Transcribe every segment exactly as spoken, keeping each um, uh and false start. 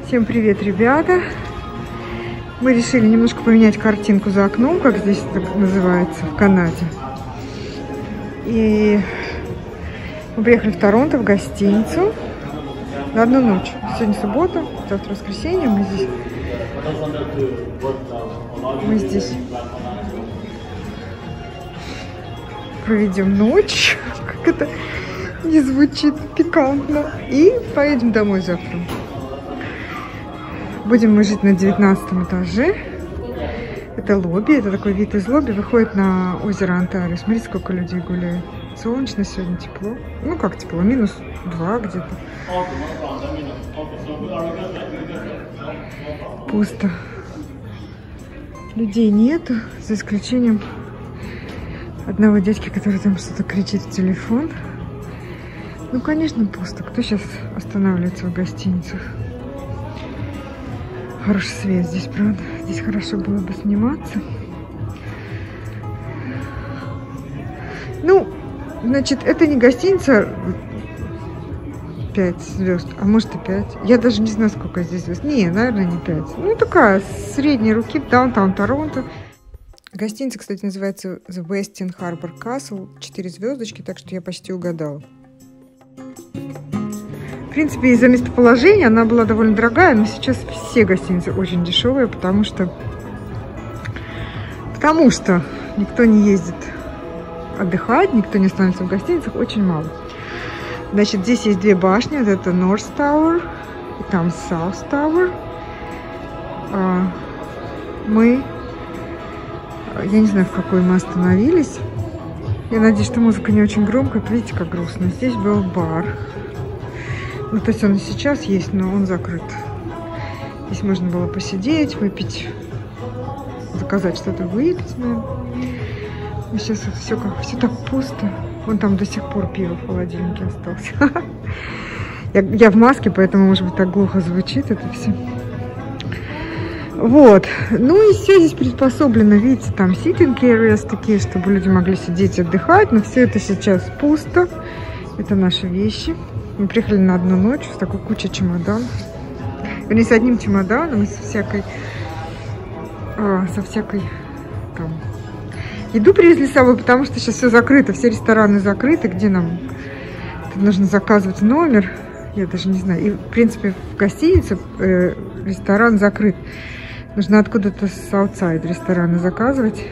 Всем привет, ребята! Мы решили немножко поменять картинку за окном, как здесь так называется, в Канаде. И мы приехали в Торонто, в гостиницу на одну ночь. Сегодня суббота, завтра воскресенье. Мы здесь, мы здесь проведем ночь. Как это не звучит пикантно. И поедем домой завтра. Будем мы жить на девятнадцатом этаже. Это лобби, это такой вид из лобби, выходит на озеро Онтарио. Смотрите, сколько людей гуляет. Солнечно сегодня, тепло. Ну как тепло, минус два где-то. Пусто. Людей нету, за исключением одного дядьки, который там что-то кричит в телефон. Ну, конечно, пусто. Кто сейчас останавливается в гостиницах? Хороший свет здесь, правда? Здесь хорошо было бы сниматься. Ну, значит, это не гостиница пять звезд, а может и пять. Я даже не знаю, сколько здесь звезд. Не, наверное, не пять. Ну, такая средней руки, даунтаун Торонто. Гостиница, кстати, называется The Westin Harbour Castle. Четыре звездочки, так что я почти угадала. В принципе, из-за местоположения она была довольно дорогая, но сейчас все гостиницы очень дешевые, потому что потому что никто не ездит отдыхать, никто не останется в гостиницах, очень мало. Значит, здесь есть две башни, вот это North Tower и там South Tower. Мы, я не знаю, в какой мы остановились. Я надеюсь, что музыка не очень громкая. Видите, как грустно. Здесь был бар. Ну, то есть он и сейчас есть, но он закрыт. Здесь можно было посидеть, выпить, заказать что-то выпить, наверное. И сейчас вот все, как, все так пусто. Вон там до сих пор пиво в холодильнике осталось. я, я в маске, поэтому, может быть, так глухо звучит это все. Вот. Ну и все здесь приспособлено. Видите, там sitting areas такие, чтобы люди могли сидеть и отдыхать. Но все это сейчас пусто. Это наши вещи. Мы приехали на одну ночь с такой кучей чемоданов. Вернее, с одним чемоданом и со всякой... А, со всякой... Там... Еду привезли с собой, потому что сейчас все закрыто. Все рестораны закрыты. Где нам... Тут нужно заказывать номер. Я даже не знаю. И, в принципе, в гостинице э, ресторан закрыт. Нужно откуда-то с аутсайд ресторана заказывать.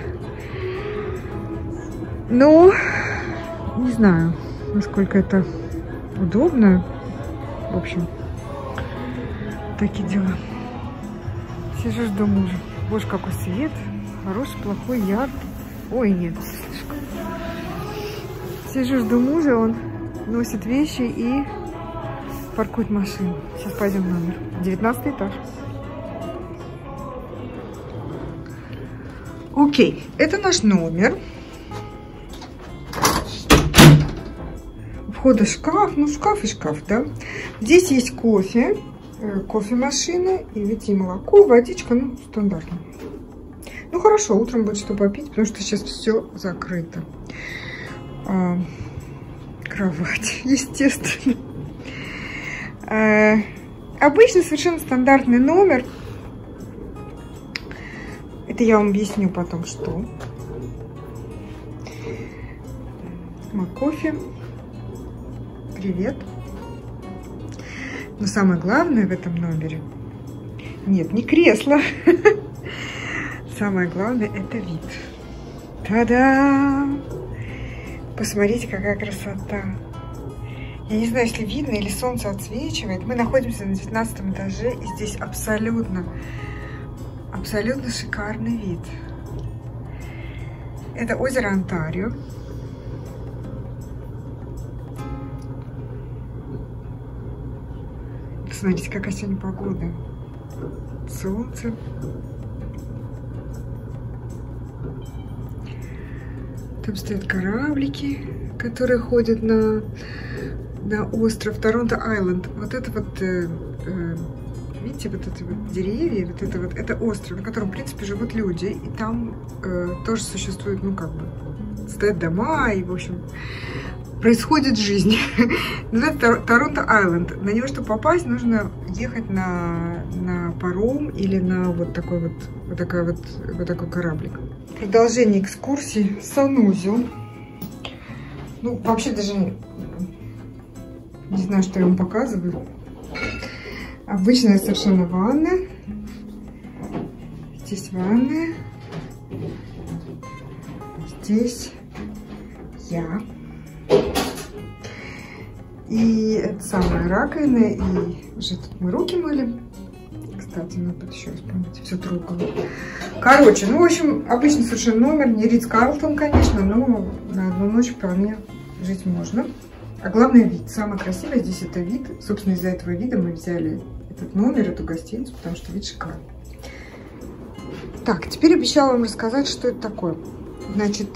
Ну, не знаю, насколько это... удобно. В общем, такие дела. Сижу, жду мужа. Боже, какой свет. Хороший, плохой, яркий. Ой, нет, слишком. Сижу, жду мужа. Он носит вещи и паркует машину. Сейчас пойдем в номер. девятнадцатый этаж. Окей, это наш номер. Входа шкаф, ну шкаф и шкаф, да. Здесь есть кофе, э, кофемашина, и видите, молоко, водичка, ну стандартно. Ну хорошо, утром будет что попить, потому что сейчас все закрыто. А, кровать, естественно. А, обычно совершенно стандартный номер. Это я вам объясню потом, что. Мой кофе. Привет. Но самое главное в этом номере... Нет, не кресло. Самое главное это вид. Та-дам! Посмотрите, какая красота. Я не знаю, если видно или солнце отсвечивает. Мы находимся на девятнадцатом этаже. И здесь абсолютно, абсолютно шикарный вид. Это озеро Онтарио. Смотрите, какая сегодня погода. Солнце. Там стоят кораблики, которые ходят на, на остров Торонто-Айленд. Вот это вот, э, э, видите, вот эти вот деревья, вот это вот, это остров, на котором, в принципе, живут люди. И там э, тоже существует, ну, как бы, стоят дома, и, в общем, происходит жизнь. Называется Торонто Айленд. На него, чтобы попасть, нужно ехать на, на паром или на вот такой вот, вот, такой вот, вот такой кораблик. Продолжение экскурсии. Санузел. Ну, вообще даже не знаю, что я вам показываю. Обычная совершенно ванна. Здесь ванная. Здесь я. И это самая раковина. И уже тут мы руки мыли. Кстати, надо еще раз помыть. Все трогало. Короче, ну, в общем, обычный совершенно номер. Не Ридс Карлтон, конечно, но на одну ночь вполне жить можно. А главное вид. Самое красивое здесь это вид. Собственно, из-за этого вида мы взяли этот номер, эту гостиницу, потому что вид шикарный. Так, теперь обещала вам рассказать, что это такое. Значит,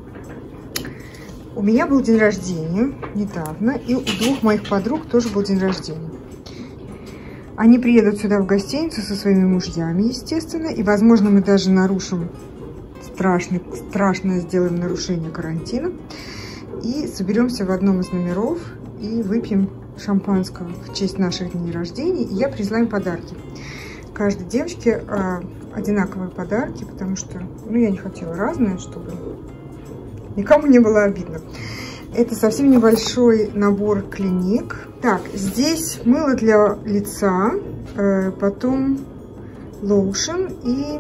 у меня был день рождения недавно, и у двух моих подруг тоже был день рождения. Они приедут сюда в гостиницу со своими мужьями, естественно, и, возможно, мы даже нарушим страшный, страшное сделаем нарушение карантина. И соберемся в одном из номеров и выпьем шампанского в честь наших дней рождения. И я привезла им подарки. Каждой девочке а, одинаковые подарки, потому что, ну, я не хотела разные, чтобы никому не было обидно. Это совсем небольшой набор клиник. Так, здесь мыло для лица, э, потом лоушен и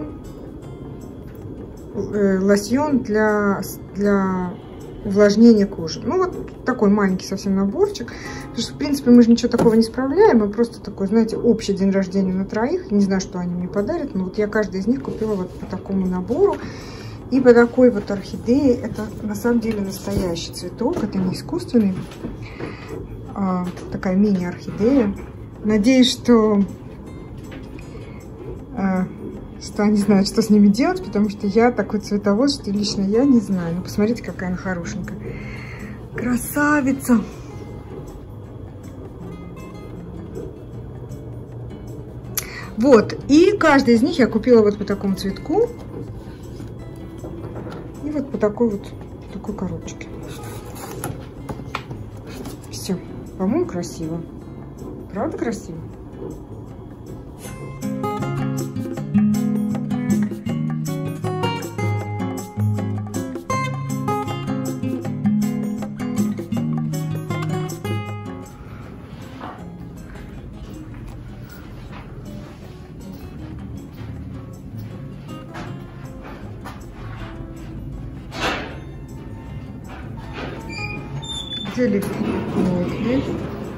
э, лосьон для, для увлажнения кожи. Ну, вот такой маленький совсем наборчик. Потому что, в принципе, мы же ничего такого не справляем. Мы просто такой, знаете, общий день рождения на троих. Не знаю, что они мне подарят, но вот я каждый из них купила вот по такому набору. И по такой вот орхидее. Это на самом деле настоящий цветок. Это не искусственный. А, такая мини-орхидея. Надеюсь, что, а, что они знают, что с ними делать, потому что я такой цветовод, что лично я не знаю. Ну, посмотрите, какая она хорошенькая. Красавица! Вот. И каждый из них я купила вот по такому цветку. И вот по такой вот такой коробочке. Все. По-моему, красиво. Правда красиво? Где лифт? Вот лифт.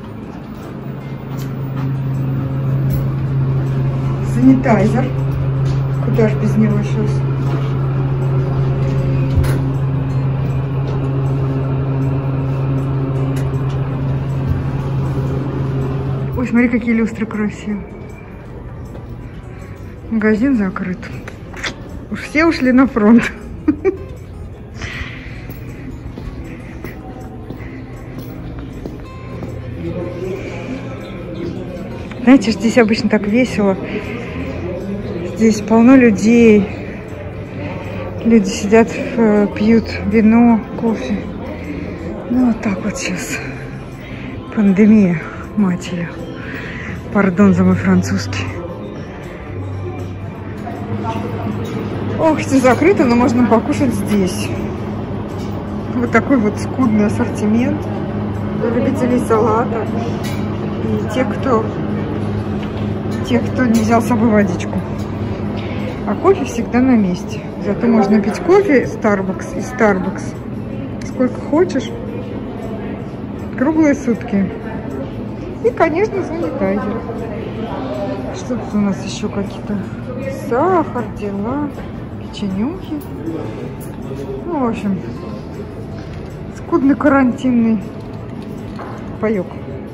Санитайзер. Куда ж без него сейчас? Ой, смотри, какие люстры красивые. Магазин закрыт. Уж все ушли на фронт. Знаете, здесь обычно так весело. Здесь полно людей. Люди сидят, пьют вино, кофе. Ну, вот так вот сейчас. Пандемия, мать ее. Пардон за мой французский. Ох, все закрыто, но можно покушать здесь. Вот такой вот скудный ассортимент для любителей салата. И те, кто... Тех, кто не взял с собой водичку. А кофе всегда на месте. Зато можно пить кофе Starbucks и Starbucks сколько хочешь. Круглые сутки. И, конечно, санитайзер. Что тут у нас еще какие-то? Сахар, дела, печенюхи. Ну, в общем, скудный карантинный паёк.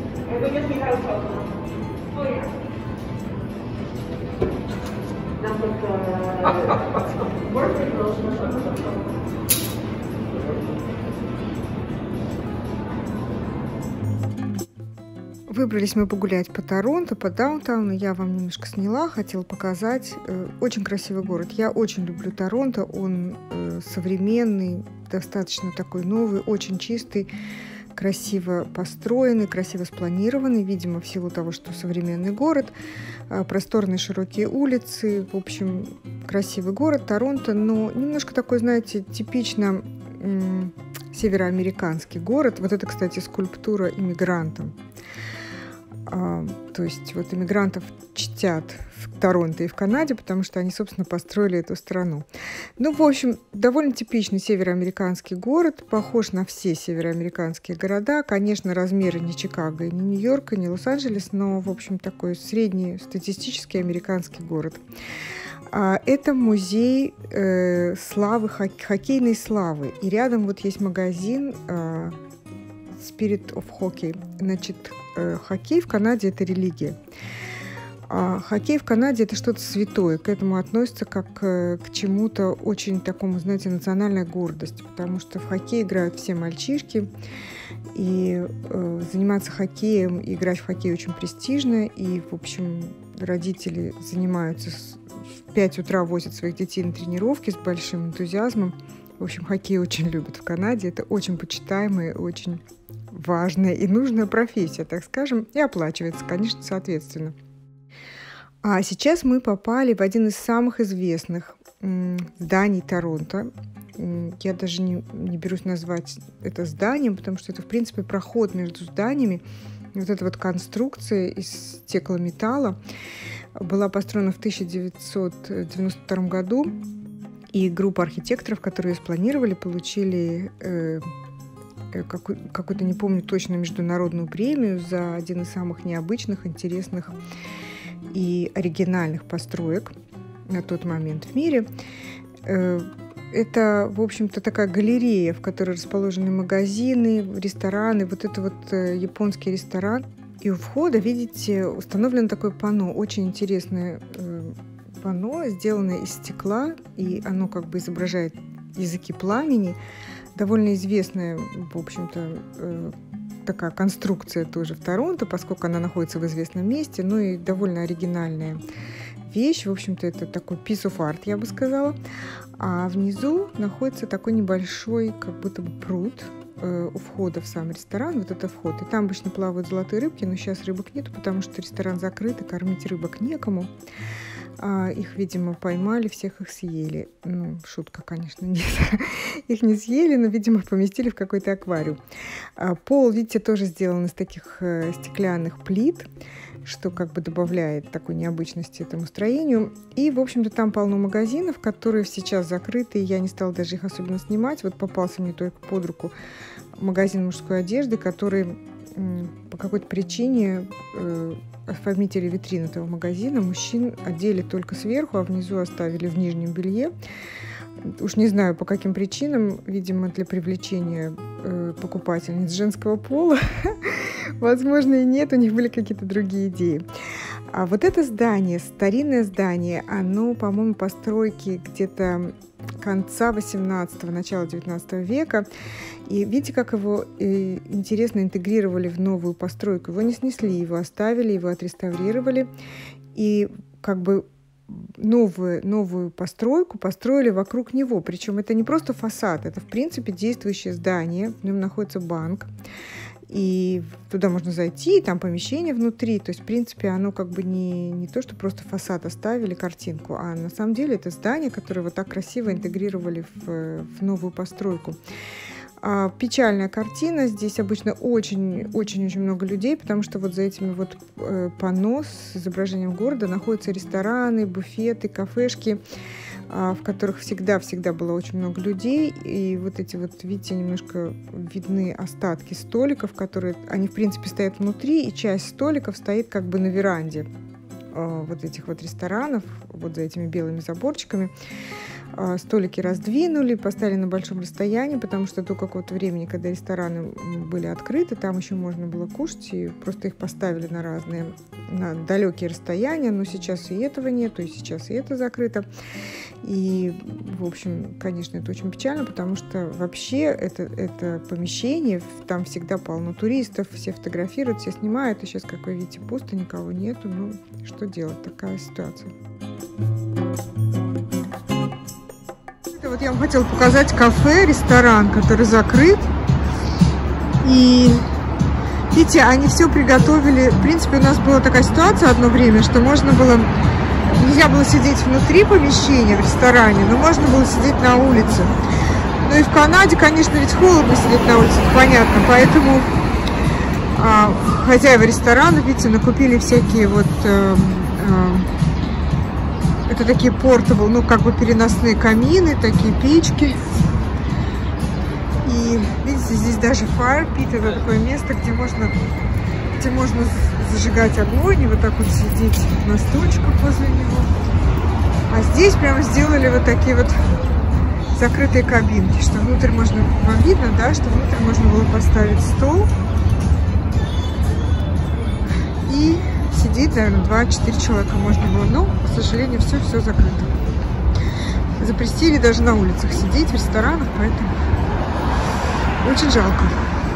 Выбрались мы погулять по Торонто, по даунтауну. Я вам немножко сняла, хотела показать. Очень красивый город. Я очень люблю Торонто. Он современный, достаточно такой новый, очень чистый. красиво построенный, красиво спланированный, видимо, в силу того, что современный город, просторные широкие улицы, в общем, красивый город Торонто, но немножко такой, знаете, типично м- североамериканский город. Вот это, кстати, скульптура иммигрантам. А, то есть вот иммигрантов чтят в Торонто и в Канаде, потому что они, собственно, построили эту страну. Ну, в общем, довольно типичный североамериканский город, похож на все североамериканские города. Конечно, размеры не Чикаго, не Нью-Йорка, не Лос-Анджелес, но, в общем, такой средний статистический американский город. А, это музей э, славы, хок- хоккейной славы. И рядом вот есть магазин э, Spirit of Hockey. Значит, э, хоккей в Канаде – это религия. А хоккей в Канаде – это что-то святое. К этому относится как э, к чему-то очень такому, знаете, национальной гордости. Потому что в хоккей играют все мальчишки. И э, заниматься хоккеем и играть в хоккей очень престижно. И, в общем, родители занимаются, с, в пять утра возят своих детей на тренировки с большим энтузиазмом. В общем, хоккей очень любят в Канаде. Это очень почитаемая, очень важная и нужная профессия, так скажем, и оплачивается, конечно, соответственно. А сейчас мы попали в один из самых известных м, зданий Торонто. Я даже не, не берусь назвать это зданием, потому что это, в принципе, проход между зданиями. Вот эта вот конструкция из стеклометалла была построена в тысяча девятьсот девяносто втором году. И группа архитекторов, которые ее спланировали, получили э, какую, какую-то, не помню точно, международную премию за один из самых необычных, интересных и оригинальных построек на тот момент в мире. Э, это, в общем-то, такая галерея, в которой расположены магазины, рестораны. Вот это вот э, японский ресторан. И у входа, видите, установлено такое панно, очень интересное э, панно, сделанное из стекла, и оно как бы изображает языки пламени. Довольно известная, в общем-то, э, такая конструкция тоже в Торонто, поскольку она находится в известном месте, ну и довольно оригинальная вещь. В общем-то, это такой piece of art, я бы сказала. А внизу находится такой небольшой, как будто бы пруд э, у входа в сам ресторан. Вот это вход. И там обычно плавают золотые рыбки, но сейчас рыбок нету, потому что ресторан закрыт, и кормить рыбок некому. А, их, видимо, поймали, всех их съели. Ну, шутка, конечно, нет. Их не съели, но, видимо, поместили в какой-то аквариум. А, пол, видите, тоже сделан из таких э, стеклянных плит, что как бы добавляет такой необычности этому строению. И, в общем-то, там полно магазинов, которые сейчас закрыты, и я не стала даже их особенно снимать. Вот попался мне только под руку магазин мужской одежды, который м, по какой-то причине э, оформители витрин этого магазина мужчин одели только сверху, а внизу оставили в нижнем белье. Уж не знаю, по каким причинам, видимо, для привлечения э, покупательниц женского пола. Возможно, и нет, у них были какие-то другие идеи. А вот это здание, старинное здание, оно, по-моему, постройки где-то конца восемнадцатого, начала девятнадцатого века. И видите, как его э, интересно интегрировали в новую постройку. Его не снесли, его оставили, его отреставрировали. И как бы новую, новую постройку построили вокруг него. Причем это не просто фасад, это, в принципе, действующее здание. В нем находится банк. И туда можно зайти, там помещение внутри. То есть, в принципе, оно как бы не, не то, что просто фасад оставили, картинку, а на самом деле это здание, которое вот так красиво интегрировали в, в новую постройку. А, печальная картина. Здесь обычно очень-очень-очень много людей, потому что вот за этими вот э, панно с изображением города находятся рестораны, буфеты, кафешки, в которых всегда-всегда было очень много людей. И вот эти вот, видите, немножко видны остатки столиков, которые, они, в принципе, стоят внутри, и часть столиков стоит как бы на веранде вот этих вот ресторанов, вот за этими белыми заборчиками. Столики раздвинули, поставили на большом расстоянии, потому что до какого-то времени, когда рестораны были открыты, там еще можно было кушать, и просто их поставили на разные, на далекие расстояния, но сейчас и этого нету, и сейчас и это закрыто. И, в общем, конечно, это очень печально, потому что вообще это, это помещение, там всегда полно туристов, все фотографируют, все снимают, и сейчас, как вы видите, пусто, никого нету, ну, что делать, такая ситуация. Вот я вам хотела показать кафе, ресторан, который закрыт. И видите, они все приготовили. В принципе, у нас была такая ситуация одно время, что можно было, нельзя было сидеть внутри помещения в ресторане, но можно было сидеть на улице. Ну и в Канаде, конечно, ведь холодно сидеть на улице, понятно, поэтому а, хозяева ресторана, видите, накупили всякие вот, э, э, это такие портабл, ну как бы переносные камины, такие печки. И видите, здесь даже fire pit, это такое место, где можно, где можно зажигать огонь и вот так вот сидеть на стульчиках возле него. А здесь прямо сделали вот такие вот закрытые кабинки, что внутрь можно, вам видно, да, что внутрь можно было поставить стол и сидеть, наверное, два-четыре человека можно было, но, к сожалению, все-все закрыто. Запретили даже на улицах сидеть, в ресторанах, поэтому очень жалко.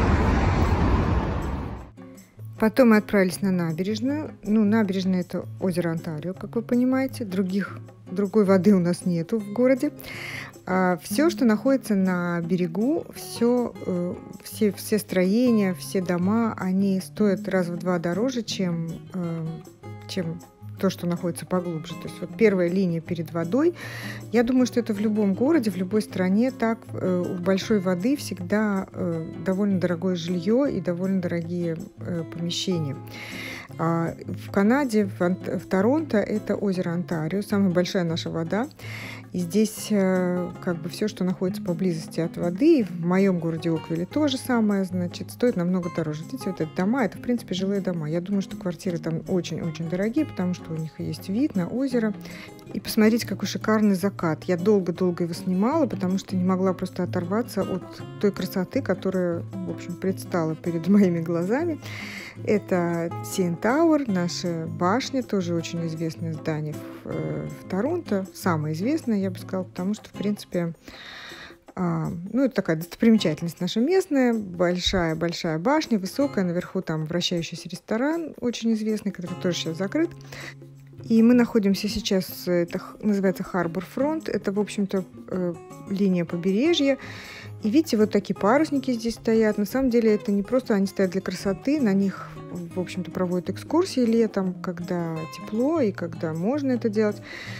Потом мы отправились на набережную. Ну, набережная — это озеро Онтарио, как вы понимаете. Других, другой воды у нас нету в городе. А все, что находится на берегу, все, э, все, все строения, все дома, они стоят раз в два дороже, чем, э, чем то, что находится поглубже. То есть вот первая линия перед водой. Я думаю, что это в любом городе, в любой стране так. Э, у большой воды всегда э, довольно дорогое жилье и довольно дорогие э, помещения. А в Канаде, в, в Торонто, это озеро Онтарио, самая большая наша вода. И здесь э, как бы все, что находится поблизости от воды, и в моем городе Оквилле то же самое, значит, стоит намного дороже. Видите, вот эти дома, это, в принципе, жилые дома. Я думаю, что квартиры там очень-очень дорогие, потому что у них есть вид на озеро. И посмотрите, какой шикарный закат. Я долго-долго его снимала, потому что не могла просто оторваться от той красоты, которая, в общем, предстала перед моими глазами. Это си эн Tower, наша башня, тоже очень известное здание в, э, в Торонто. Самое известное, я бы сказала, потому что, в принципе, а, ну, это такая достопримечательность наша местная. Большая-большая башня, высокая, наверху там вращающийся ресторан, очень известный, который тоже сейчас закрыт. И мы находимся сейчас, это называется Harbor Front, это, в общем-то, э, линия побережья. И видите, вот такие парусники здесь стоят. На самом деле это не просто они стоят для красоты, на них, в общем-то, проводят экскурсии летом, когда тепло и когда можно это делать.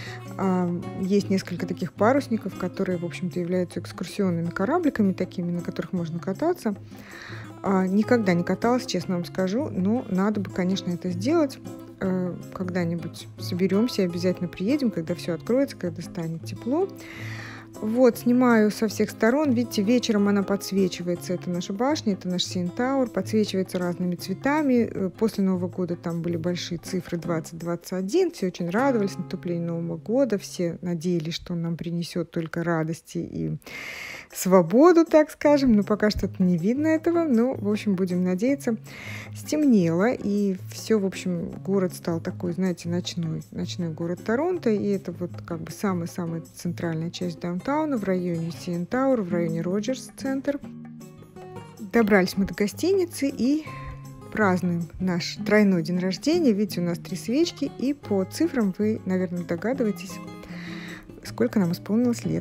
Есть несколько таких парусников, которые, в общем-то, являются экскурсионными корабликами такими, на которых можно кататься. Никогда не каталась, честно вам скажу, но надо бы, конечно, это сделать. Когда-нибудь соберемся и обязательно приедем, когда все откроется, когда станет тепло. Вот, снимаю со всех сторон. Видите, вечером она подсвечивается. Это наша башня, это наш си эн Tower. Подсвечивается разными цветами. После Нового года там были большие цифры двадцать двадцать один. Все очень радовались наступлению Нового года. Все надеялись, что он нам принесет только радости и свободу, так скажем. Но пока что-то не видно этого. Но, в общем, будем надеяться. Стемнело. И все, в общем, город стал такой, знаете, ночной. Ночной город Торонто. И это вот как бы самая-самая центральная часть даунтауна, в районе си эн Tower, в районе Роджерс центр. Добрались мы до гостиницы и празднуем наш тройной день рождения. Видите, у нас три свечки, и по цифрам вы, наверное, догадываетесь, сколько нам исполнилось лет.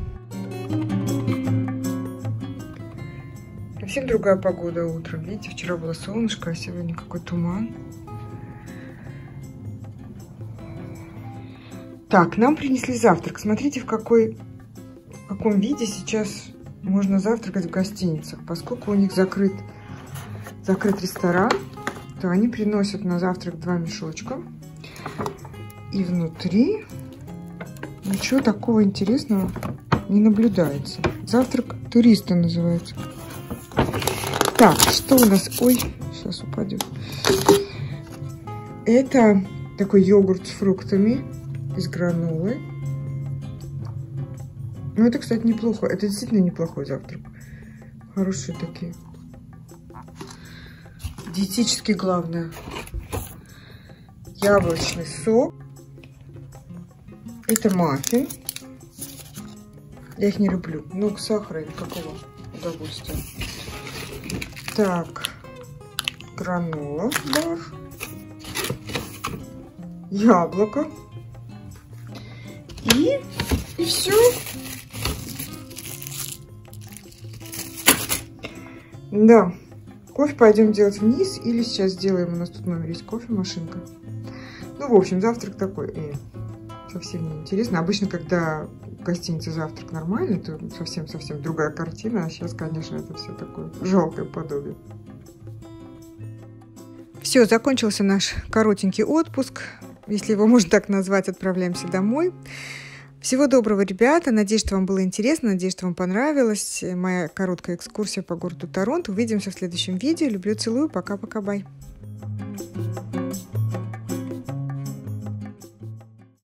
Совсем другая погода утром. Видите, вчера было солнышко, а сегодня какой туман. Так, нам принесли завтрак. Смотрите, в какой в каком виде сейчас можно завтракать в гостиницах. Поскольку у них закрыт, закрыт ресторан, то они приносят на завтрак два мешочка. И внутри ничего такого интересного не наблюдается. Завтрак туриста называется. Так, что у нас? Ой, сейчас упадет. Это такой йогурт с фруктами из гранулы. Ну, это, кстати, неплохо. Это действительно неплохой завтрак. Хорошие такие. Диетически главное. Яблочный сок. Это маффин. Я их не люблю. Ну, сахара никакого удовольствия. Так. Гранула бар. Яблоко. И, и все. Да, Кофе пойдем делать вниз или сейчас сделаем? У нас тут в номере есть кофемашинка. Ну, в общем, завтрак такой. Э, совсем не интересно. Обычно, когда в гостинице завтрак нормальный, то совсем-совсем другая картина. А сейчас, конечно, это все такое жалкое подобие. Все, закончился наш коротенький отпуск. Если его можно так назвать, отправляемся домой. Всего доброго, ребята. Надеюсь, что вам было интересно. Надеюсь, что вам понравилась моя короткая экскурсия по городу Торонто. Увидимся в следующем видео. Люблю, целую. Пока-пока, бай.